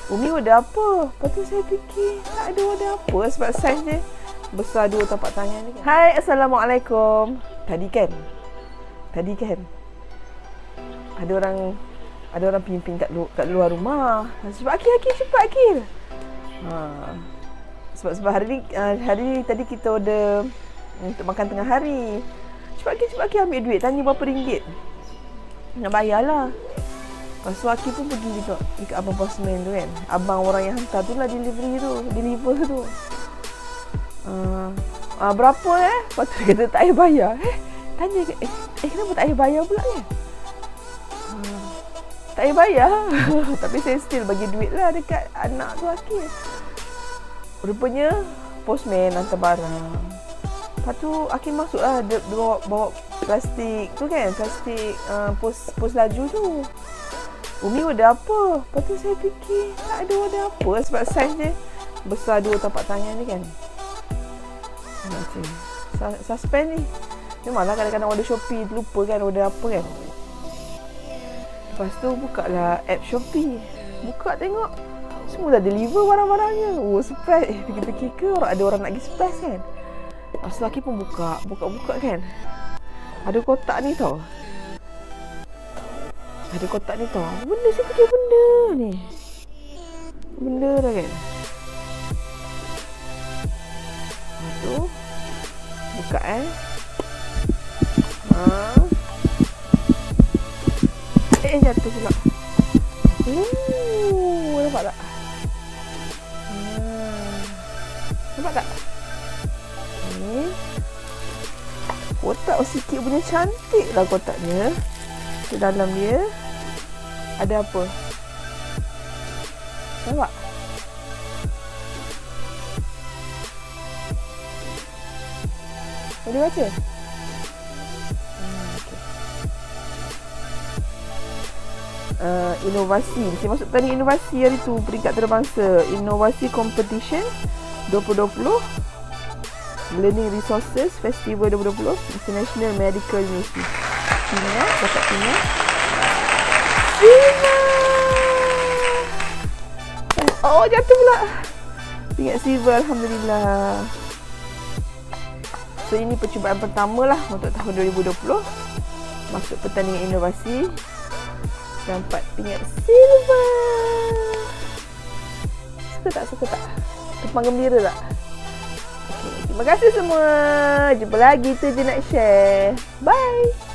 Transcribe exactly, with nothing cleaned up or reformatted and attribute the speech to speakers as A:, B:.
A: Umi order apa? Lepas tu saya fikir tak ada order apa sebab saiz dia besar dua tapak tangan ni kan. Hai, Assalamualaikum. Tadi kan? Tadi kan? Ada orang ada orang pimpin kat, lu, kat luar rumah. Sebab Akil, Akil cepat Akil. Ha. Sebab sebab hari ni uh, hari ni tadi kita order untuk makan tengah hari. Cepat Akil, cepat Akil ambil duit. Tanya berapa ringgit. Nak bayar lah. Lepas tu Akil pun pergi dekat, dekat abang postman tu kan. Abang orang yang hantar tu lah delivery tu. Deliver tu. Uh, uh, berapa eh? Lepas tu dia kata tak payah bayar. Eh, tanya eh, eh kenapa tak payah bayar pula kan? Uh, tak payah bayar. Tapi saya still bagi duit lah dekat anak tu Akil. Rupanya postman hantar barang. Lepas tu Akil masuk lah. Dia, dia bawa, bawa plastik tu kan. Plastik uh, pos, pos laju tu. Umi order apa? Lepas tu saya fikir tak ada order apa sebab saiz dia besar dua tapak tangan ni kan. Macam suspend ni. Memanglah kadang-kadang order Shopee lupa kan order apa kan. Lepas tu buka lah app Shopee. Buka tengok semua dah deliver barang-barangnya. Oh, surprise. Kita kira orang ada orang nak pergi surprise kan. Lepas tu Akil pun buka. Buka-buka kan. Ada kotak ni tau. Ada kotak ni tau. Benda saya fikir benda ni. Benda dah kan. Lepas tu buka eh. Ha. Eh jatuh pula. Oh, nampak tak? Ha. Nampak tak? Ni. Kotak sikit punya cantik lah kotaknya. Di dalam dia ada apa? Nampak? Boleh baca? Hmm, okay. uh, Inovasi. Saya masuk tadi inovasi hari tu. Peringkat antarabangsa Inovasi Competition dua ribu dua puluh, Learning Resources Festival dua ribu dua puluh, International Medical University. Sini kotak sini. Silver. Oh, jatuh pula. Ingat silver, alhamdulillah. So ini percubaan pertama lah untuk tahun dua ribu dua puluh. Masuk pertandingan inovasi. Dapat pingat silver. Suka tak? Suka tak? Tempang gembira tak? Okay, terima kasih semua. Jumpa lagi tu je nak share. Bye.